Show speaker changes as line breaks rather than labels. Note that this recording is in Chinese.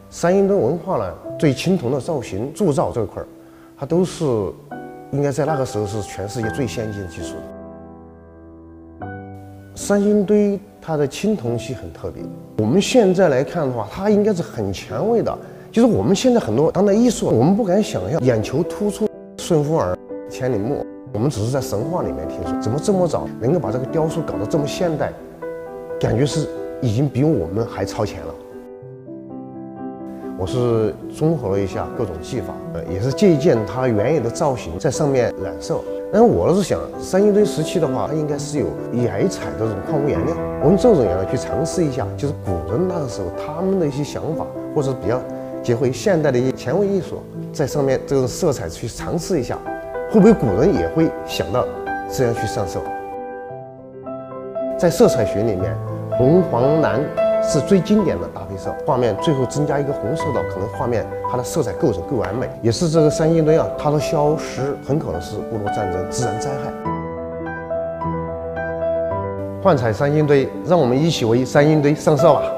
山阴墩文化呢，对青铜的造型铸造这块它都是应该在那个时候是全世界最先进的技术的。山阴堆它的青铜器很特别，我们现在来看的话，它应该是很前卫的。就是我们现在很多当代艺术，我们不敢想象眼球突出顺风耳、千里目，我们只是在神话里面听说，怎么这么早能够把这个雕塑搞得这么现代，感觉是已经比我们还超前了。我是综合了一下各种技法，也是借鉴它原有的造型，在上面染色。但是我是想，山阴堆时期的话，它应该是有野彩的这种矿物颜料，我们这种颜料去尝试一下，就是古人那个时候他们的一些想法，或者比较结合现代的一些前卫艺术，在上面这种色彩去尝试一下，会不会古人也会想到这样去上色？在色彩学里面，红、黄、蓝是最经典的搭配色，画面最后增加一个红色的，可能画面它的色彩构成更完美，也是这个山阴堆啊，它的消失很可能是部落战争、自然灾害。幻彩山阴堆，让我们一起为山阴堆上色吧！